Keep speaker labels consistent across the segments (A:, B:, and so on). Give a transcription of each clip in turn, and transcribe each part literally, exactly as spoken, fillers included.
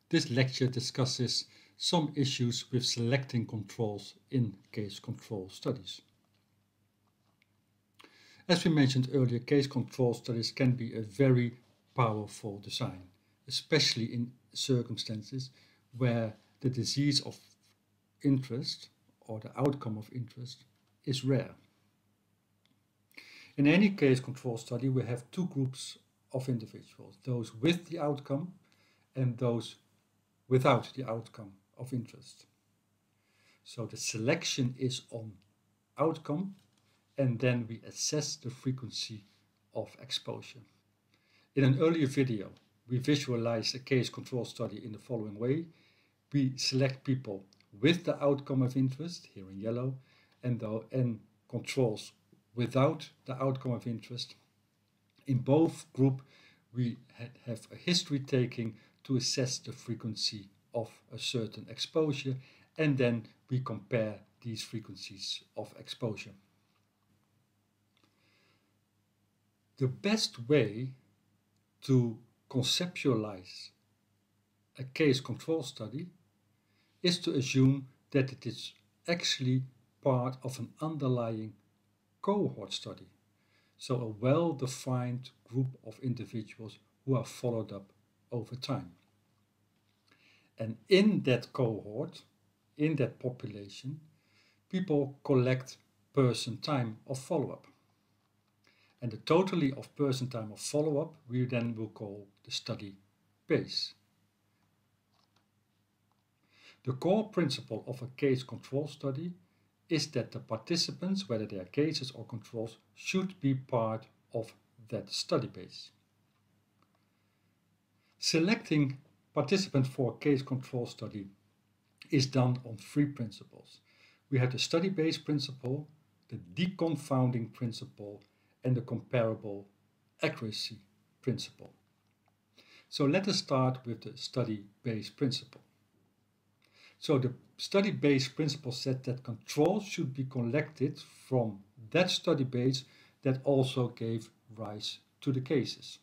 A: This lecture discusses some issues with selecting controls in case control studies. As we mentioned earlier, case control studies can be a very powerful design, especially in circumstances where the disease of interest or the outcome of interest is rare. In any case control study, we have two groups of individuals, those with the outcome and those without the outcome of interest. So the selection is on outcome, and then we assess the frequency of exposure. In an earlier video, we visualized a case control study in the following way. We select people with the outcome of interest, here in yellow, and, the, and controls without the outcome of interest. In both groups, we have a history taking to assess the frequency of a certain exposure, and then we compare these frequencies of exposure. The best way to conceptualize a case control study is to assume that it is actually part of an underlying cohort study, so a well-defined group of individuals who are followed up over time. And in that cohort, in that population, people collect person time of follow-up. And the totality of person time of follow-up we then will call the study base. The core principle of a case control study is that the participants, whether they are cases or controls, should be part of that study base. Selecting participants for a case control study is done on three principles. We have the study base principle, the deconfounding principle, and the comparable accuracy principle. So let us start with the study base principle. So the study base principle said that controls should be collected from that study base that also gave rise to the cases.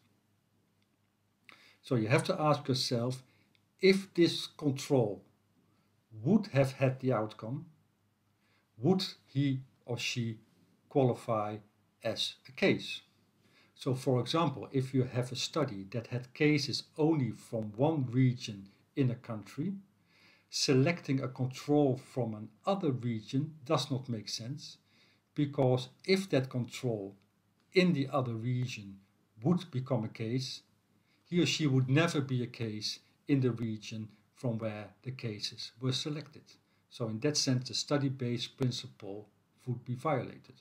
A: So you have to ask yourself, if this control would have had the outcome, would he or she qualify as a case? So for example, if you have a study that had cases only from one region in a country, selecting a control from another region does not make sense, because if that control in the other region would become a case, he or she would never be a case in the region from where the cases were selected. So in that sense, the study-based principle would be violated.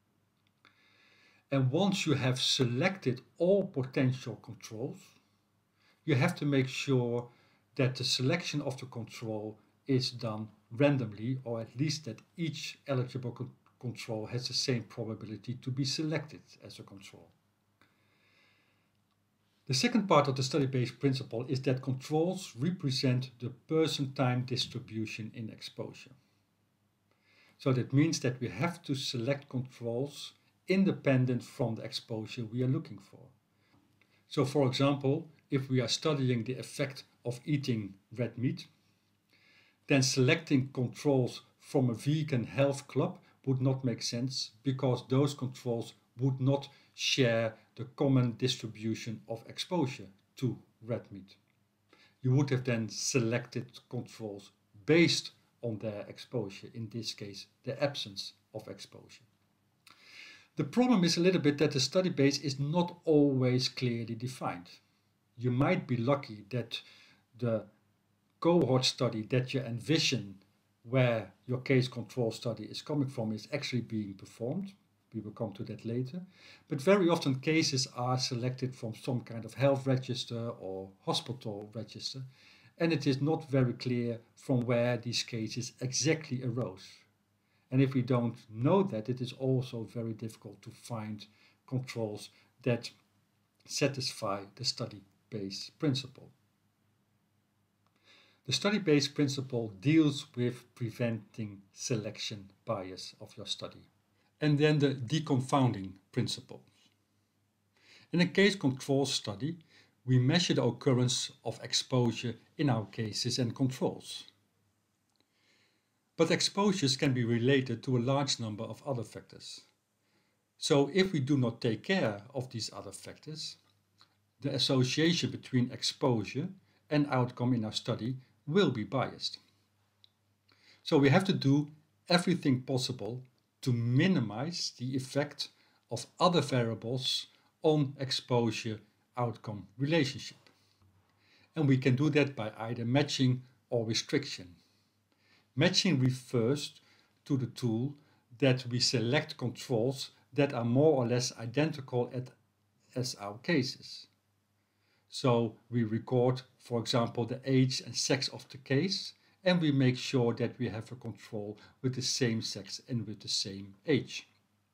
A: And once you have selected all potential controls, you have to make sure that the selection of the control is done randomly, or at least that each eligible co control has the same probability to be selected as a control. The second part of the study-based principle is that controls represent the person-time distribution in exposure. So that means that we have to select controls independent from the exposure we are looking for. So for example, if we are studying the effect of eating red meat, then selecting controls from a vegan health club would not make sense, because those controls would not share the common distribution of exposure to red meat. You would have then selected controls based on their exposure, in this case the absence of exposure. The problem is a little bit that the study base is not always clearly defined. You might be lucky that the cohort study that you envision where your case control study is coming from is actually being performed. We will come to that later. But very often cases are selected from some kind of health register or hospital register, and it is not very clear from where these cases exactly arose. And if we don't know that, it is also very difficult to find controls that satisfy the study-based principle. The study-based principle deals with preventing selection bias of your study. And then the deconfounding principle. In a case control study, we measure the occurrence of exposure in our cases and controls. But exposures can be related to a large number of other factors. So if we do not take care of these other factors, the association between exposure and outcome in our study will be biased. So we have to do everything possible to minimize the effect of other variables on exposure-outcome relationship. And we can do that by either matching or restriction. Matching refers to the tool that we select controls that are more or less identical at, as our cases. So we record, for example, the age and sex of the case, and we make sure that we have a control with the same sex and with the same age.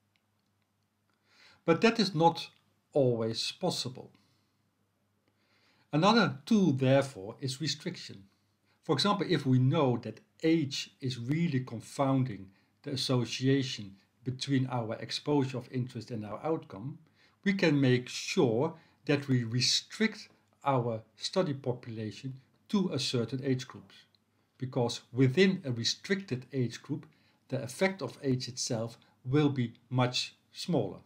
A: But that is not always possible. Another tool, therefore, is restriction. For example, if we know that age is really confounding the association between our exposure of interest and our outcome, we can make sure that we restrict our study population to a certain age group. Because within a restricted age group, the effect of age itself will be much smaller.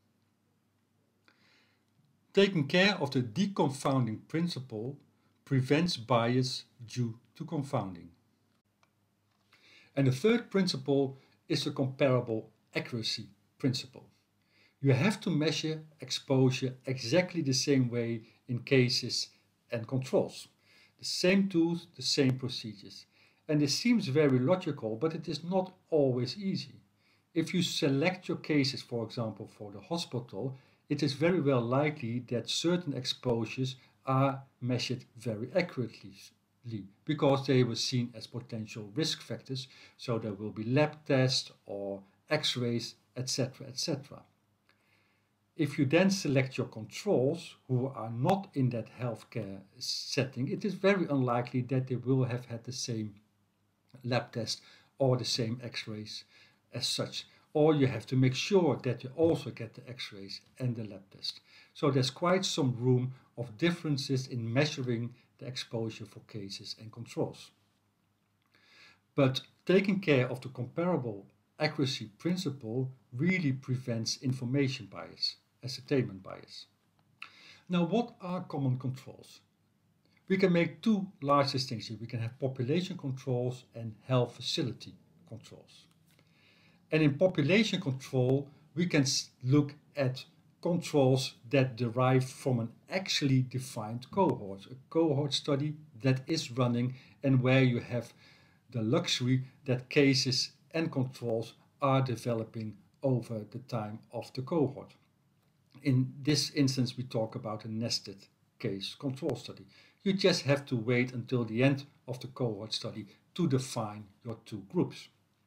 A: Taking care of the deconfounding principle prevents bias due to confounding. And the third principle is the comparable accuracy principle. You have to measure exposure exactly the same way in cases and controls. The same tools, the same procedures. And this seems very logical, but it is not always easy. If you select your cases, for example, for the hospital, it is very well likely that certain exposures are measured very accurately because they were seen as potential risk factors, so there will be lab tests or x-rays, et cetera, et cetera. If you then select your controls who are not in that healthcare setting, it is very unlikely that they will have had the same lab test or the same x-rays as such. Or you have to make sure that you also get the x-rays and the lab test. So there's quite some room of differences in measuring the exposure for cases and controls. But taking care of the comparable accuracy principle really prevents information bias, ascertainment bias. Now, what are common controls? We can make two large distinctions. We can have population controls and health facility controls. And in population control, we can look at controls that derive from an actually defined cohort, a cohort study that is running and where you have the luxury that cases and controls are developing over the time of the cohort. In this instance, we talk about a nested case control study. You just have to wait until the end of the cohort study to define your two groups.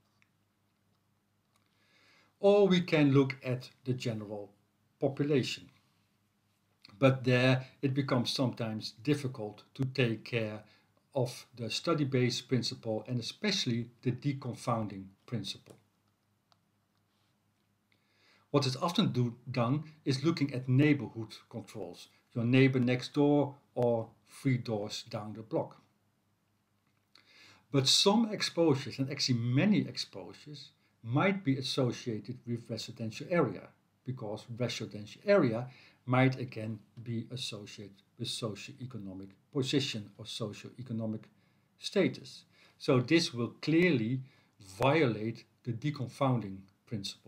A: Or we can look at the general population. But there it becomes sometimes difficult to take care of the study-based principle and especially the deconfounding principle. What is often do, done is looking at neighborhood controls, your neighbor next door or three doors down the block. But some exposures, and actually many exposures, might be associated with residential area, because residential area might again be associated with socioeconomic position or socioeconomic status. So this will clearly violate the deconfounding principle.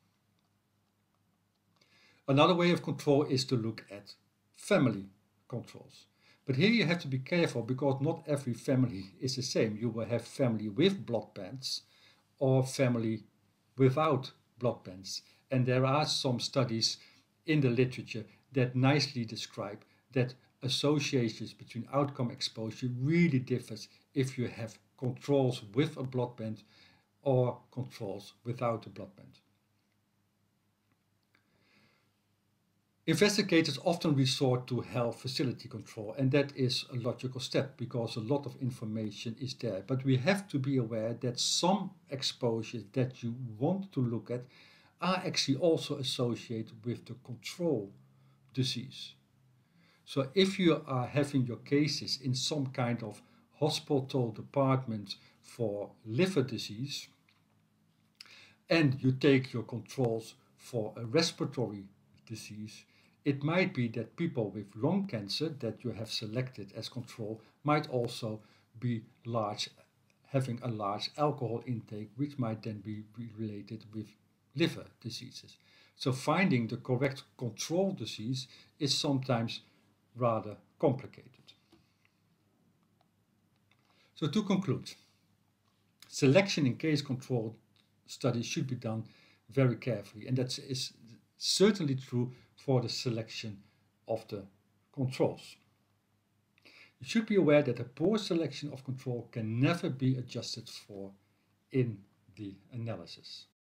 A: Another way of control is to look at family controls. But here you have to be careful because not every family is the same. You will have family with blood bands or family without blood bands. And there are some studies in the literature that nicely describe that associations between outcome exposure really differs if you have controls with a blood band or controls without a blood band. Investigators often resort to health facility control, and that is a logical step because a lot of information is there. But we have to be aware that some exposures that you want to look at are actually also associated with the control disease. So if you are having your cases in some kind of hospital department for liver disease, and you take your controls for a respiratory disease, it might be that people with lung cancer that you have selected as control might also be large, having a large alcohol intake, which might then be related with liver diseases. So finding the correct control disease is sometimes rather complicated. So to conclude, selection in case control studies should be done very carefully, and that is certainly true for the selection of the controls. You should be aware that a poor selection of control can never be adjusted for in the analysis.